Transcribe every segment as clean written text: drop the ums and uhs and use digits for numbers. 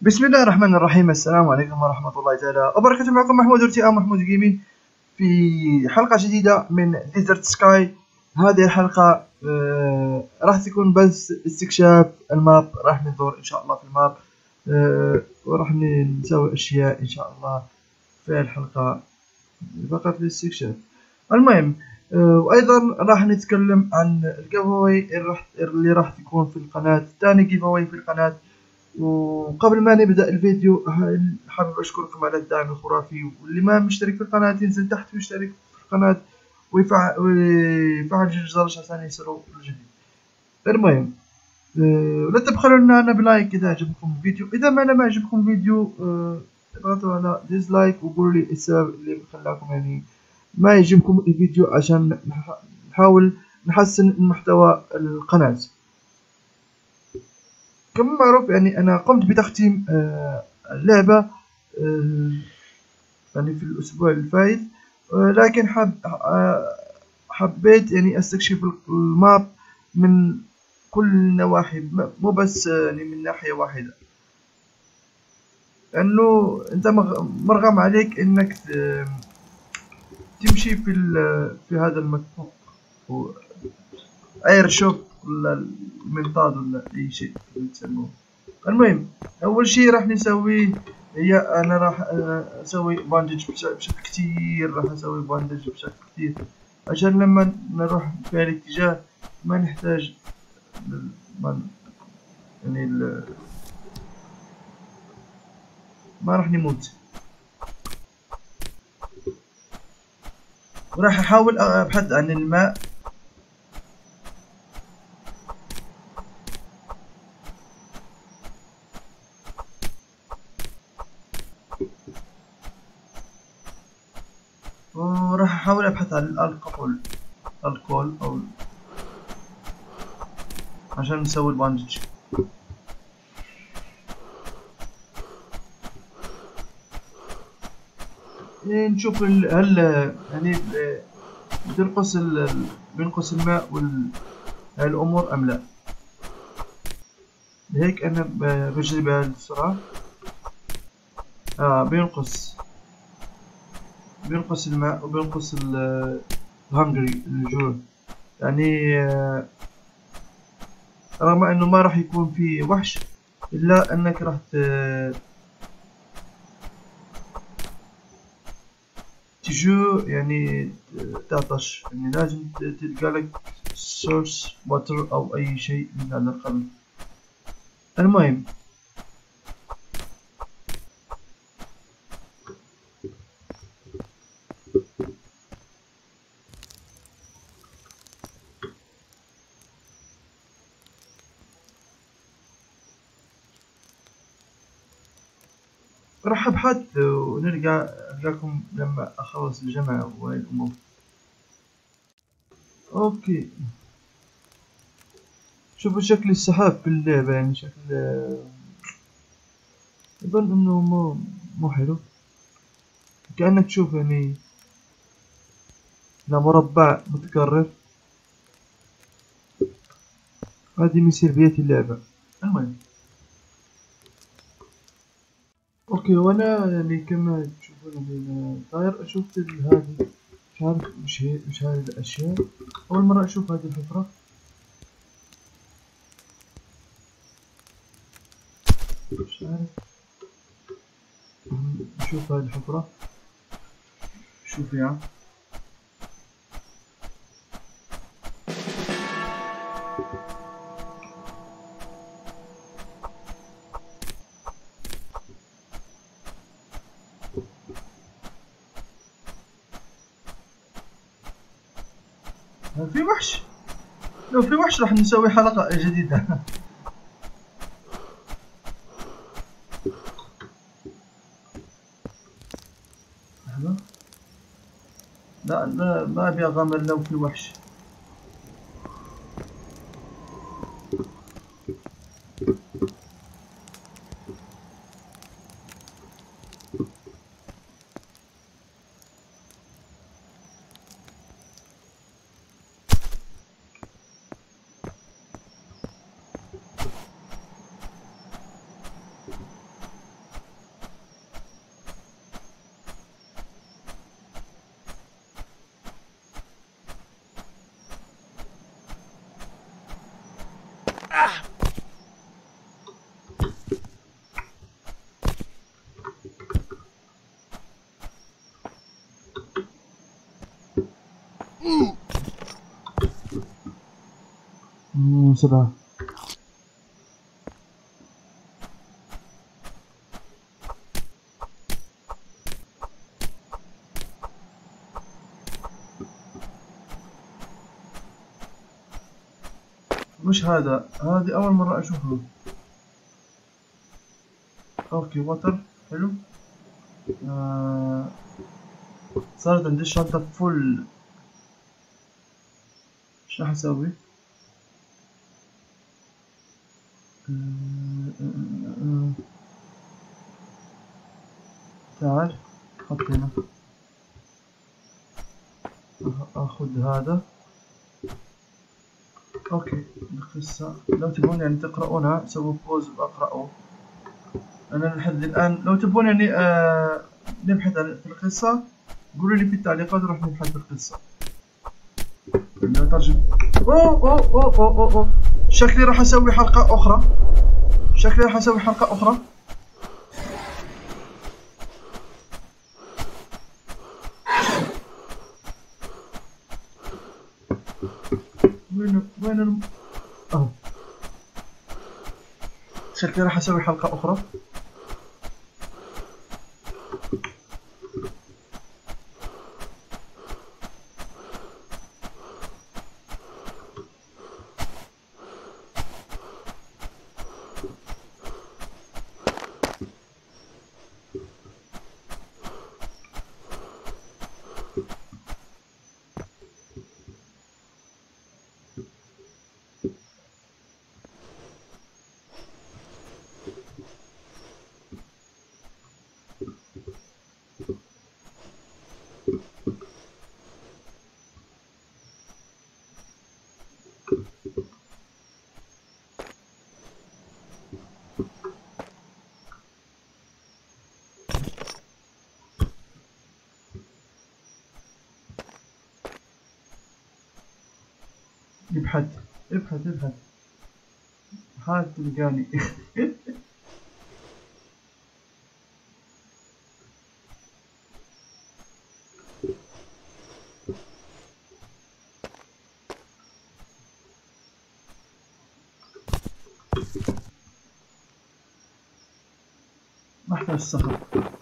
بسم الله الرحمن الرحيم. السلام عليكم ورحمة الله تعالى وبركاته. معكم محمود ارتئام محمود جيمين في حلقة جديدة من ديزرت سكاي. هذه الحلقة راح تكون بس استكشاف الماب. راح ندور ان شاء الله في الماب وراح نسوي اشياء ان شاء الله في الحلقة فقط للاستكشاف. المهم وايضا راح نتكلم عن الجيفاوي اللي راح تكون في القناة، ثاني جيفاوي في القناة. وقبل ما نبدأ الفيديو حابب أشكركم على الدعم الخرافي، واللي ما مشترك في القناة ينزل تحت ويشترك في القناة ويفعل الجرس عشان يصيروا الجديد. المهم لا تبخلوا لنا بلايك إذا عجبكم الفيديو. إذا ما عجبكم الفيديو اضغطوا على ديسلايك وقولوا لي السبب اللي خلاكم يعني ما يعجبكم الفيديو، عشان نحاول نحسن محتوى القناة. كما معروف يعني أنا قمت بتختيم اللعبة يعني في الأسبوع الفايت، لكن حبيت يعني أستكشف الماب من كل النواحي، مو بس يعني من ناحية واحدة، لأنه أنت مرغم عليك إنك تمشي في هذا المكان، اير شوب ولا المنطاد ولا اي شيء تسموه. المهم اول شيء راح نسويه هي انا راح اسوي باندج بشكل كتير، راح اسوي باندج بشكل كتير عشان لما نروح في الاتجاه ما نحتاج يعني ما راح نموت. وراح احاول ابحث عن الماء. وراح احاول ابحث عن الكحول او عشان نسوي الباندج. نشوف هل يعني بينقص الماء والأمور أم لا. هيك أنا بجري بهذه السرعة. بينقص الماء وبينقص الهنجري الجوع يعني. رغم أنه ما راح يكون في وحش، إلا أنك راح تجو يعني تعطش، يعني لازم تلقى لك سورس واتر أو أي شيء من هذا القبيل. المهم راح ابحث القاكم لما اخلص الجامعة وهاي الامور. اوكي، شوفوا شكل السحاب في اللعبة، يعني شكل اظن انه مو حلو، كأنك تشوف يعني مربع متكرر. هذه من سلبيات اللعبة. المهم اوكي، وانا يعني كما تشوفون يعني طاير اشوف هذه، مش عارف مش هذه الاشياء. اول مرة اشوف هذه الحفرة. مش عارف، نشوف هذه الحفرة. شوف يعني في وحش. لو في وحش راح نسوي حلقة جديدة. لا ما ابي اغامر لو في وحش. 7. مش هذا، هذه أول مرة أشوفه. أوكي وتر حلو. صارت عندي الشنطة فل. ايش راح أسوي؟ تعال حط هنا. أخذ هذا. اوكي القصة لو تبون يعني تقرؤونها سووا بوز واقرأوا. انا لحد الان لو تبون يعني نبحث في القصة قولوا لي في التعليقات راح نبحث في القصة. نترجم. أوه. شكلي راح اسوي حلقة اخرى. وين اهو. شكلي راح اسوي حلقة اخرى. ابحث حال تلقاني. ما احتاج صخر.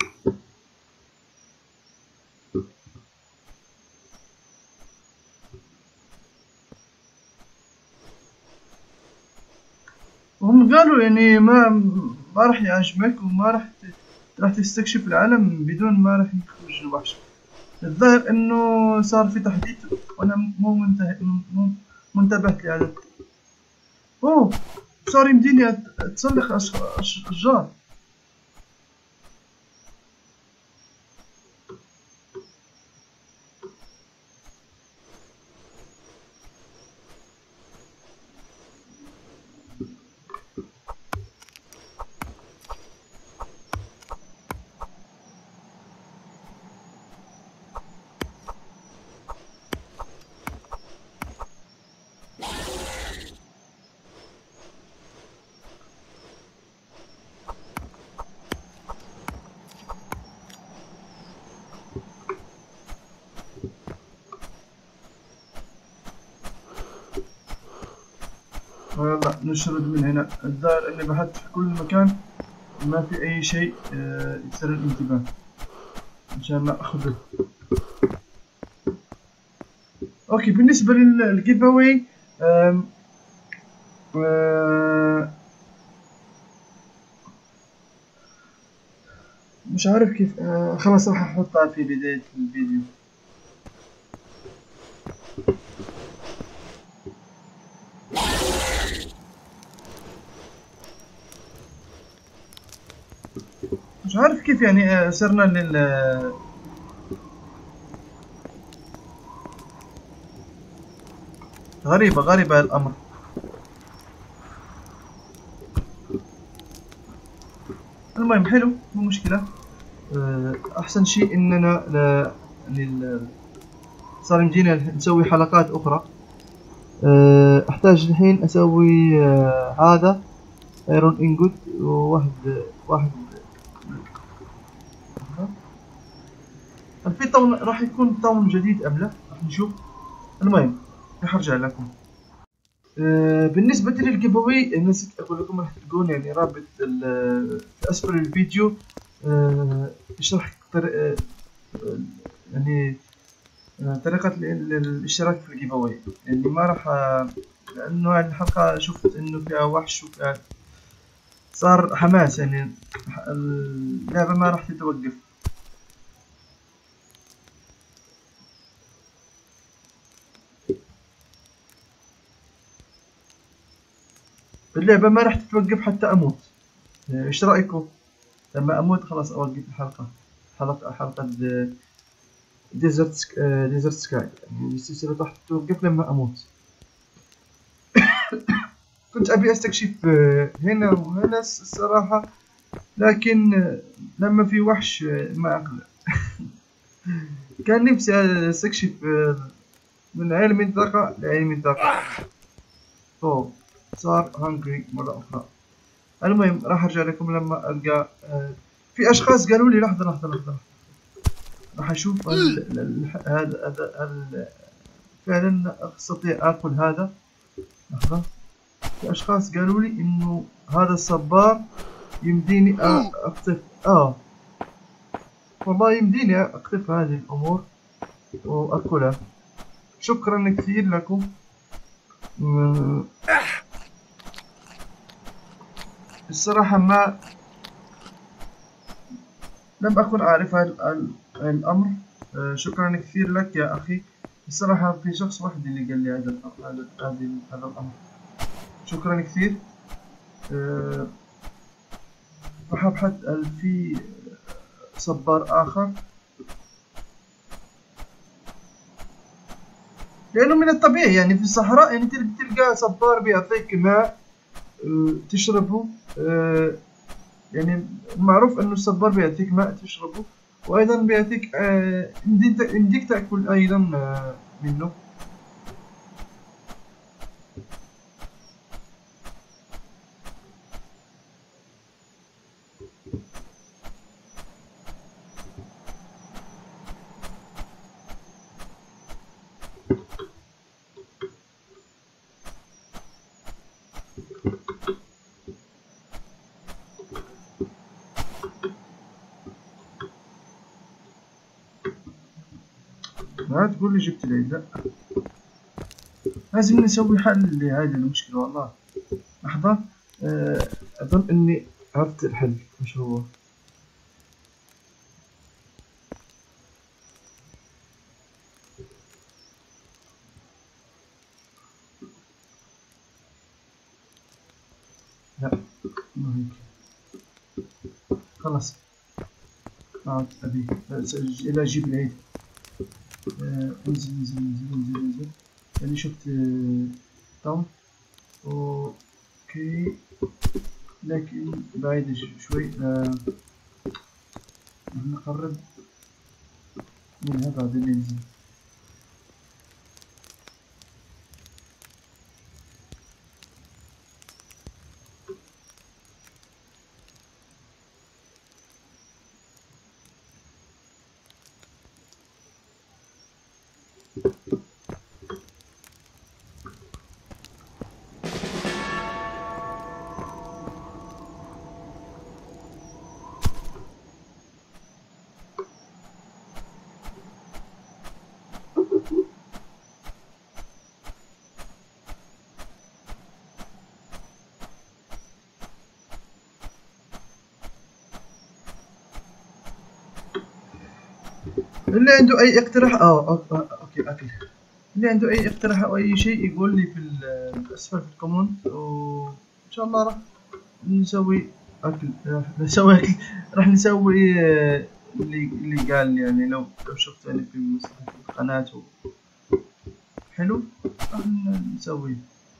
هم قالوا يعني ما راح يعجبك وما راح تستكشف العالم بدون ما راح يخرج الوحش. الظاهر انه صار في تحديث وانا مو منتبه لهذا. اوه صار يمديني اتسلق اشجار. يلا نشرد من هنا. الظاهر اني بحثت في كل مكان ما في اي شيء يثير الانتباه عشان ناخذه. اوكي بالنسبه للجيف اواي مش عارف كيف. خلاص راح احطها في بدايه الفيديو. مش عارف كيف يعني صرنا غريبة الأمر. المهم حلو مو مشكلة. أحسن شيء إننا صار يمدينا نسوي حلقات أخرى. أحتاج الحين أسوي هذا ايرون انجوت واحد. هل في طاون راح يكون طاون جديد أم لا؟ راح نشوف. المهم راح ارجع لكم. بالنسبة للجيف اواي نسيت اقول لكم راح تلقون يعني رابط في اسفل الفيديو يشرح يعني طريقة الاشتراك في الجيف اواي. يعني ما راح لانه هذه الحلقة شفت انه فيها وحش وفيها صار حماس، يعني اللعبة ما راح تتوقف. اللعبة ما راح تتوقف حتى اموت. ايش رأيكم؟ لما اموت خلاص اوقف الحلقة. حلقة ديزرت سكاي، يعني السلسلة راح تتوقف لما اموت. كنت ابي استكشف هنا وهنا الصراحة، لكن لما في وحش ما اقدر. كان نفسي استكشف من هاي المنطقة لهاي المنطقة. اوه صار هانجري مرة اخرى. المهم راح ارجع لكم لما القى في اشخاص قالوا لي لحظة راح اشوف هذا فعلا استطيع اكل هذا. لحظة، في اشخاص قالوا لي انه هذا الصبار يمديني اقطف والله يمديني اقطف هذه الامور واكلها. شكرا كثير لكم. الصراحة ما لم أكن أعرف الأمر. شكرا كثير لك يا أخي. الصراحة في شخص واحد اللي قال لي هذا الأمر. شكرا كثير. راح أبحث هل في صبار آخر، لأنه من الطبيعي يعني في الصحراء يعني تلقى صبار بيعطيك ماء تشربه. يعني معروف أنه الصبار بيعطيك ماء تشربه، وأيضا بيعطيك يمديك تأكل أيضا منه. ما تقول لي جبت العيد، لا لازم نسوي حل لهذه المشكلة والله. لحظة، أظن إني عرفت الحل. إيش هو؟ لا ما هيك. خلاص أبي إلى أجيب العيد. انزل. يعني شفت توم. أوكي لكن بعيد شوي. نقرب منها بعدين ننزل. اللي عنده أي اقتراح أوكي أكل. اللي عنده أي اقتراح أو أي شيء يقول لي في أسفل في الكومنت، وإن شاء الله راح نسوي أكل. راح نسوي اللي قال لي. يعني لو شفت يعني في القناة حلو راح نسويه.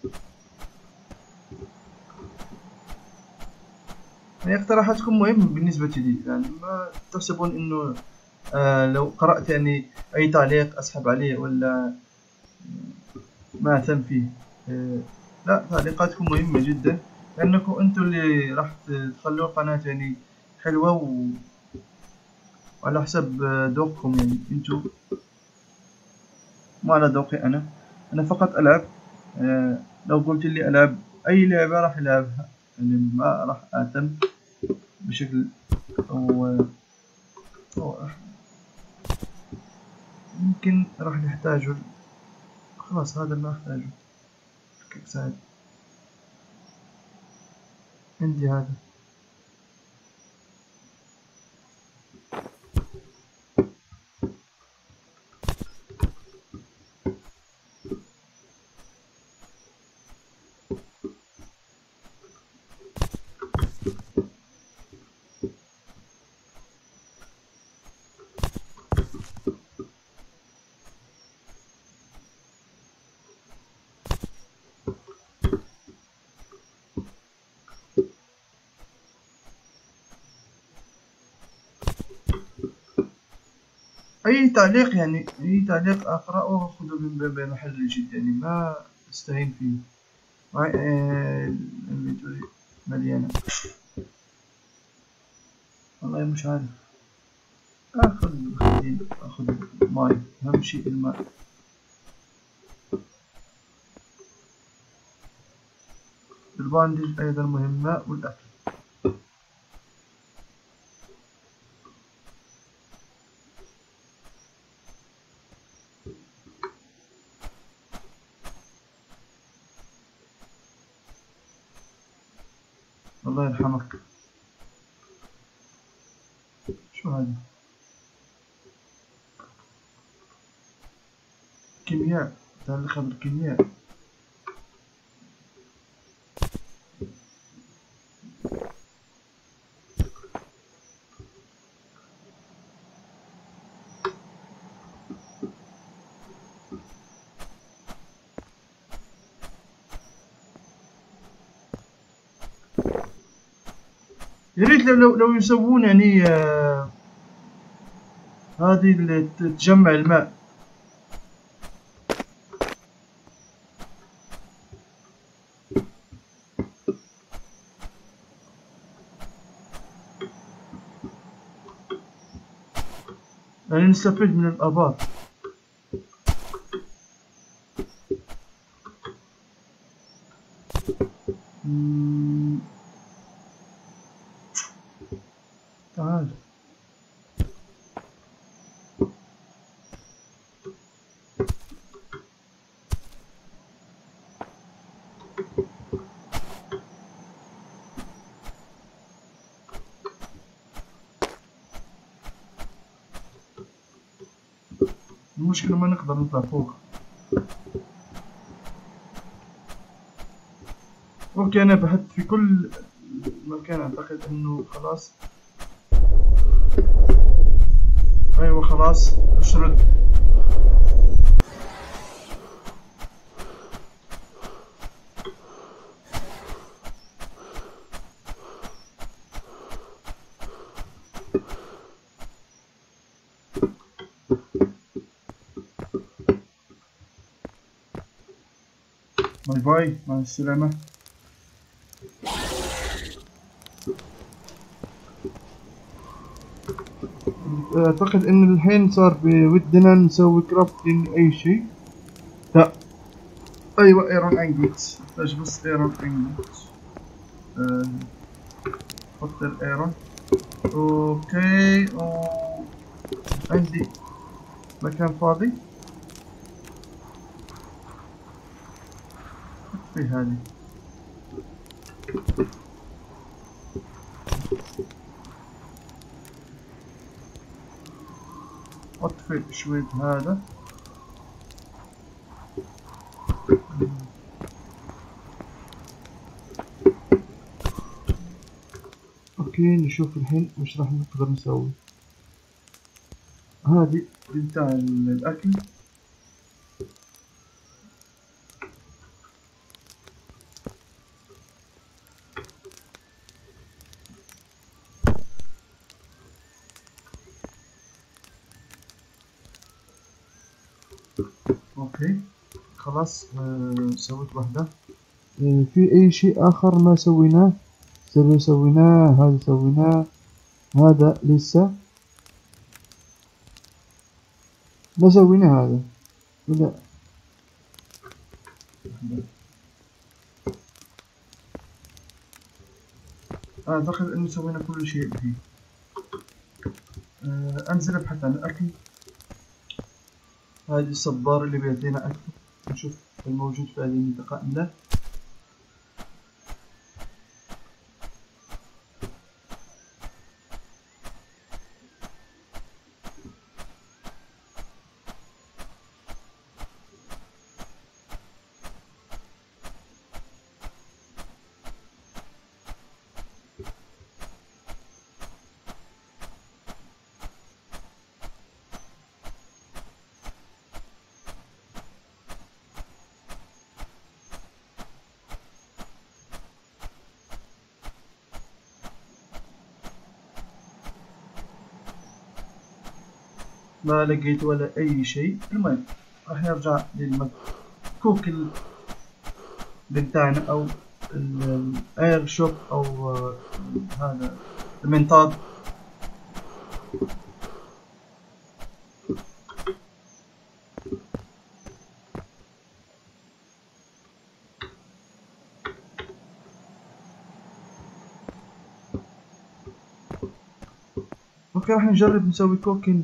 يعني اقتراحاتكم مهمة بالنسبة لي، يعني ما تحسبون إنه لو قرأت يعني أي تعليق أسحب عليه ولا ما أهتم فيه. لا، تعليقاتكم مهمة جدا، لأنكم أنتم اللي راح تخلوا القناة يعني حلوة وعلى حسب ذوقكم يعني أنتم. مو على ذوقي أنا فقط ألعب. لو قلت لي ألعب أي لعبة راح ألعبها، يعني ما راح أهتم بشكل أو يمكن راح نحتاجه. خلاص هذا ما أحتاجه. كيف ساعد عندي هذا. أي تعليق، يعني أي تعليق أقرأه وأخذه بمحل الجد، يعني ما أستهين فيه. معي الانفنتوري مليانة. والله مش عارف. أخذ ماي، أهم شيء الماء. الباندج أيضا مهمة، والأكل. الله يرحمك. شو هذا؟ كيمياء، متعلقة بالكيمياء. ياريت لو يسوون يعني هذه اللي تجمع الماء. يعني نستفيد من الآبار. تعال. المشكلة ما نقدر نطلع فوق. اوكي انا بحثت في كل مكان، اعتقد انه خلاص. ايوه خلاص اشرد. باي باي، مع السلامة. اعتقد ان الحين صار بودنا نسوي كرافتنج اي شيء. لا ايوه ايرون انجوت، نحتاج بس ايرون انجوت. حط الايرون. اوكي عندي مكان فاضي في هذه. اطفي شوية هذا. اوكي نشوف الحين وش راح نقدر نسوي. هذه بتاع الاكل. اوكي خلاص سويت واحدة. في اي شيء اخر ما سويناه؟ سويناه، هذا سويناه، هذا لسه ما سوينا هذا. ولا أعتقد أنه سوينا كل شيء فيه. أنزل أبحث عن الأكل. هذه الصبارة اللي بيعطينا أكل، نشوف الموجود في هذه المنطقة أم لا. ما لقيت ولا أي شيء. المهم راح نرجع للمكوك بتاعنا أو الاير شوب أو هذا المنطاد. اوكي راح نجرب نسوي كوكينج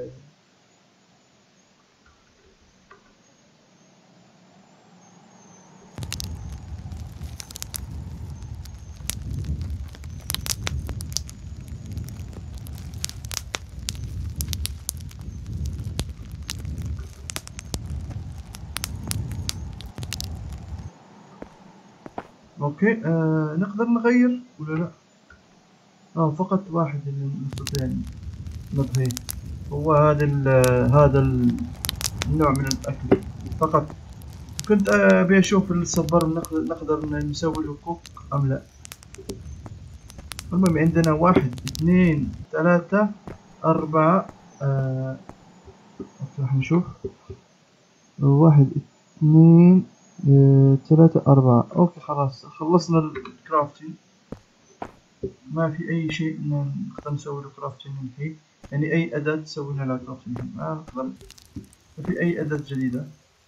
اوكي نقدر نغير ولا لا؟ فقط واحد اللي نستطيع نطهيه، هو هذا النوع من الأكل فقط. كنت أبي أشوف الصبار نقدر نسوي له كوك أم لا. المهم عندنا 1 2 3 4. راح نشوف 1 2 3 4. اوكي خلاص خلصنا الكرافتنج. ما في اي شيء نقدر نسوي له كرافتنج الحين، يعني اي اداة سوينا لها كرافتنج ما نقدر. ما في اي اداة جديدة.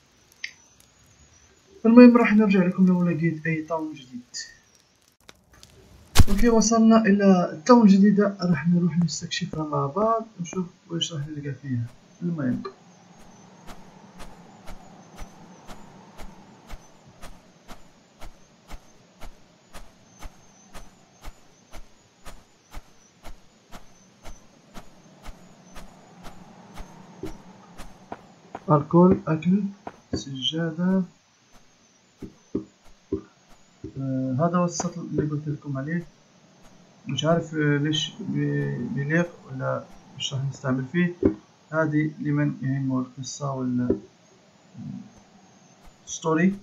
المهم راح نرجع لكم لو لقيت اي طاولة جديد. اوكي وصلنا الى الطاولة الجديدة، راح نروح نستكشفها مع بعض ونشوف وش راح نلقى فيها. المهم الكول، اكل، سجادة. هذا هو السطل اللي قلت لكم عليه. مش عارف ليش بيليق ولا مش راح نستعمل فيه. هذه لمن يهمه القصة ولا ستوري.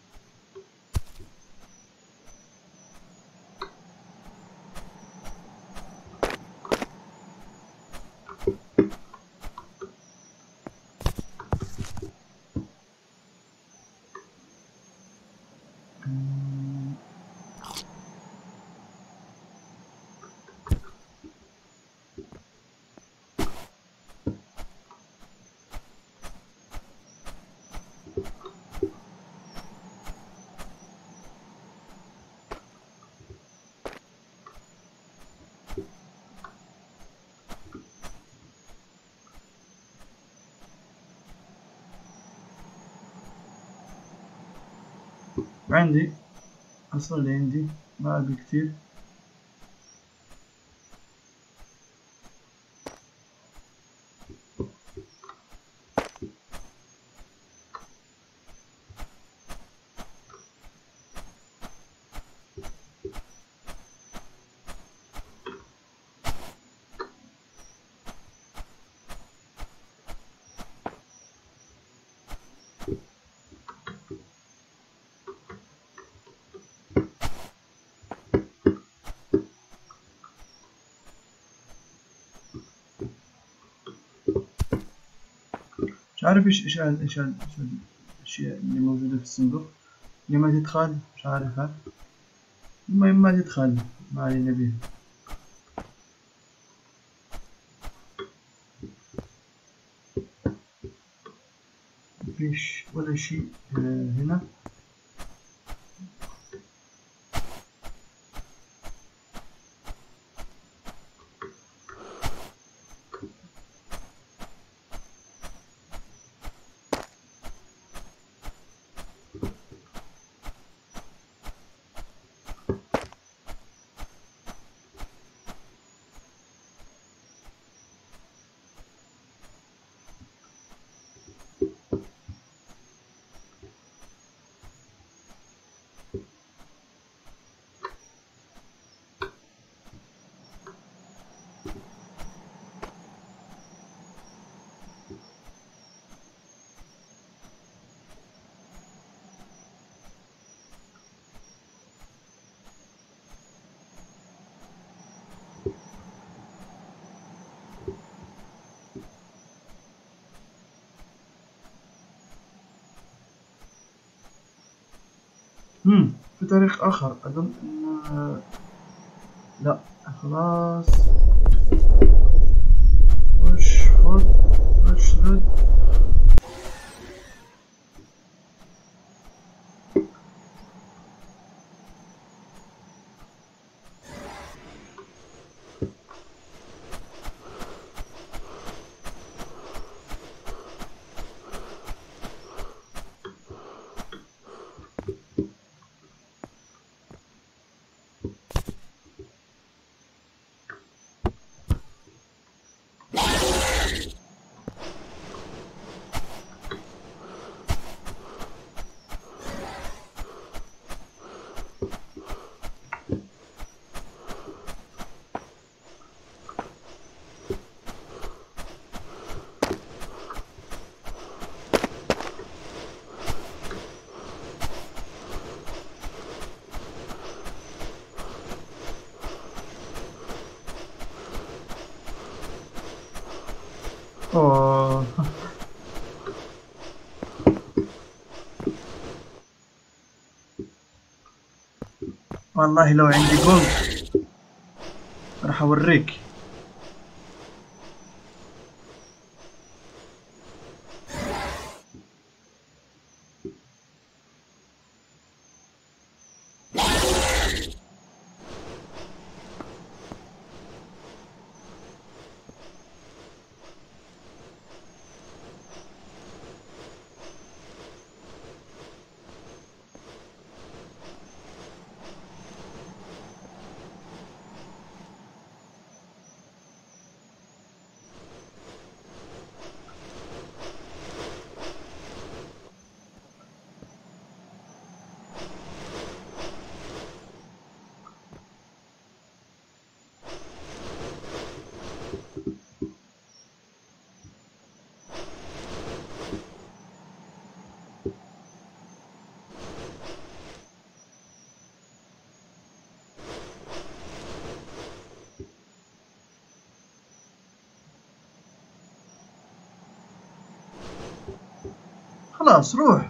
عندي أصلا اللي عندي ما أبي كتير. مش عارف ايش الاشياء اللي موجودة في الصندوق اللي ما تدخل، مش عارفها. المهم ما تدخل، ما علينا بيها. فيش ولا شيء هنا. في طريق آخر أظن أن لا خلاص. وش خد وش رد. أوه. والله لو عندي جولد راح اوريك. خلاص روح.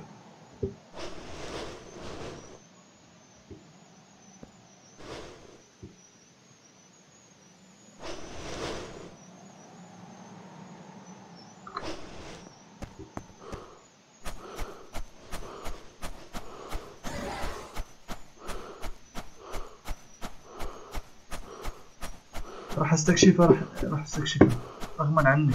راح استكشفها راح استكشفها رغما عنك.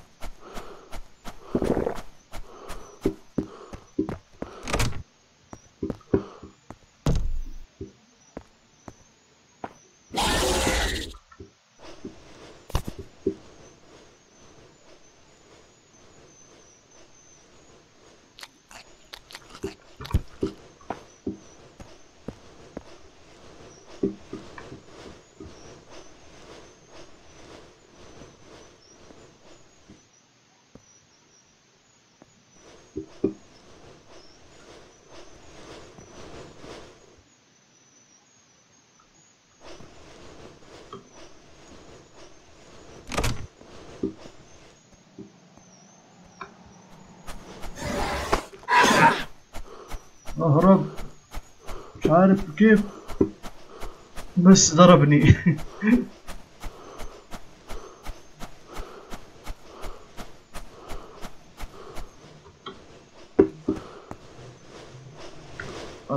اهرب مش عارف كيف بس ضربني.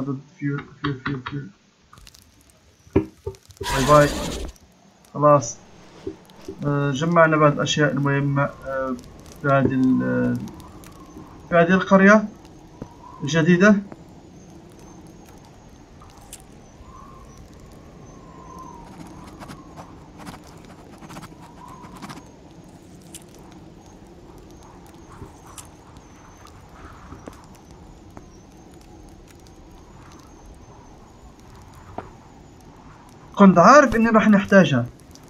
ضد فيول فيول فيول فيول. باي باي. خلاص جمعنا بعض الأشياء المهمة في هذه القرية الجديدة. كنت عارف اني راح نحتاجها.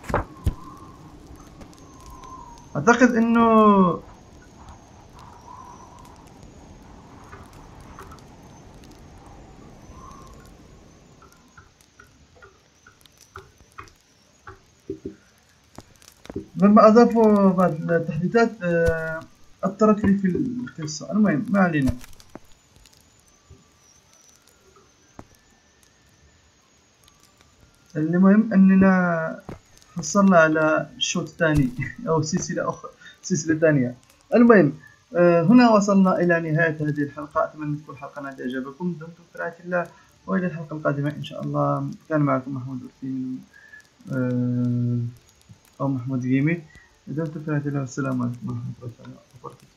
اعتقد انه لما اضافوا بعض التحديثات اثرت لي في القصة. المهم ما علينا. المهم اننا حصلنا على شوط ثاني او سلسلة اخرى، سلسلة ثانية. المهم هنا وصلنا الى نهاية هذه الحلقة. اتمنى تكون الحلقة نالت اعجابكم. دمتم في رعاية الله، والى الحلقة القادمة ان شاء الله. كان معكم محمود أرسي من او محمود جيمي. دمتم في رعاية الله، والسلام عليكم ورحمة الله وبركاته.